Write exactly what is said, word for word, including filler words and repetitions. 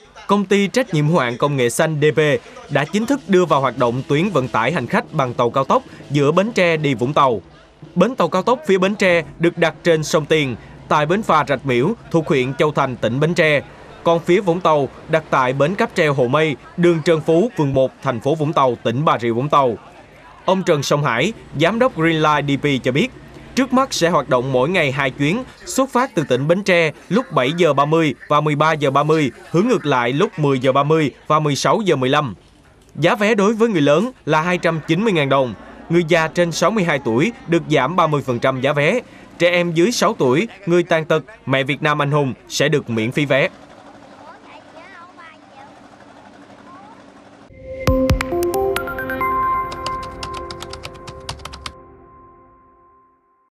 Công ty trách nhiệm hữu hạn công nghệ xanh đê pê đã chính thức đưa vào hoạt động tuyến vận tải hành khách bằng tàu cao tốc giữa Bến Tre đi Vũng Tàu. Bến tàu cao tốc phía Bến Tre được đặt trên sông Tiền, tại bến phà Rạch Miễu thuộc huyện Châu Thành, tỉnh Bến Tre. Còn phía Vũng Tàu đặt tại bến cáp treo Hồ Mây, đường Trần Phú, phường một, thành phố Vũng Tàu, tỉnh Bà Rịa Vũng Tàu. Ông Trần Song Hải, giám đốc Greenline đê pê cho biết, trước mắt sẽ hoạt động mỗi ngày hai chuyến, xuất phát từ tỉnh Bến Tre lúc bảy giờ ba mươi và mười ba giờ ba mươi, hướng ngược lại lúc mười giờ ba mươi và mười sáu giờ mười lăm. Giá vé đối với người lớn là hai trăm chín mươi nghìn đồng, người già trên sáu mươi hai tuổi được giảm ba mươi phần trăm giá vé, trẻ em dưới sáu tuổi, người tàn tật, mẹ Việt Nam anh hùng sẽ được miễn phí vé.